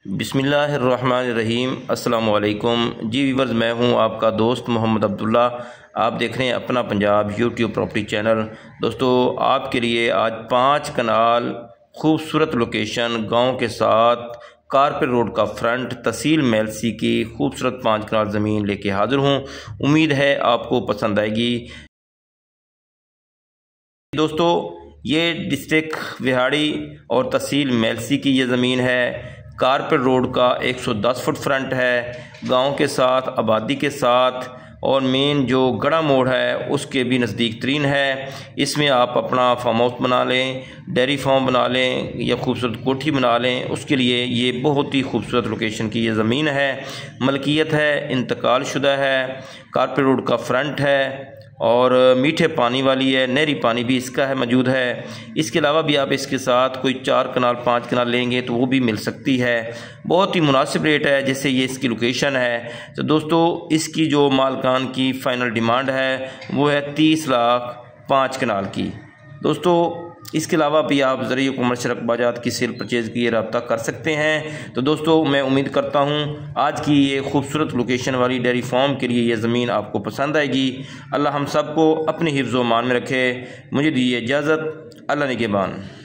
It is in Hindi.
बिस्मिल्लाहिर्रहमानिर्रहीम। अस्सलाम वालेकुम जी वीवर्स, मैं हूं आपका दोस्त मोहम्मद अब्दुल्ला। आप देख रहे हैं अपना पंजाब यूट्यूब प्रॉपर्टी चैनल। दोस्तों, आपके लिए आज 5 कनाल खूबसूरत लोकेशन गांव के साथ कारपेट रोड का फ्रंट तहसील मेलसी की खूबसूरत 5 कनाल ज़मीन लेके हाज़िर हूं। उम्मीद है आपको पसंद आएगी। दोस्तों, ये डिस्ट्रिक्ट विहाड़ी और तहसील मेलसी की ये ज़मीन है। कारपेट रोड का 110 फुट फ्रंट है, गांव के साथ, आबादी के साथ, और मेन जो गड़ा मोड़ है उसके भी नज़दीक तरीन है। इसमें आप अपना फार्म हाउस बना लें, डेयरी फार्म बना लें या खूबसूरत कोठी बना लें। उसके लिए ये बहुत ही खूबसूरत लोकेशन की ये ज़मीन है, मलकियत है, इंतकाल शुदा है, कारपेट रोड का फ्रंट है और मीठे पानी वाली है। नहरी पानी भी इसका है मौजूद है। इसके अलावा भी आप इसके साथ कोई 4 कनाल 5 कनाल लेंगे तो वो भी मिल सकती है। बहुत ही मुनासिब रेट है जैसे ये इसकी लोकेशन है। तो दोस्तों, इसकी जो मालकान की फ़ाइनल डिमांड है वो है 30 लाख 5 कनाल की। दोस्तों, इसके अलावा भी आप ज़रिए कमर्शियल रकबाजात की सेल परचेज़ की रब्ता कर सकते हैं। तो दोस्तों, मैं उम्मीद करता हूँ आज की ये खूबसूरत लोकेशन वाली डेयरी फार्म के लिए ये ज़मीन आपको पसंद आएगी। अल्लाह हम सबको अपने हिफ्ज़ व मान में रखे। मुझे दीजिए इजाज़त। अल्लाह निगहबान।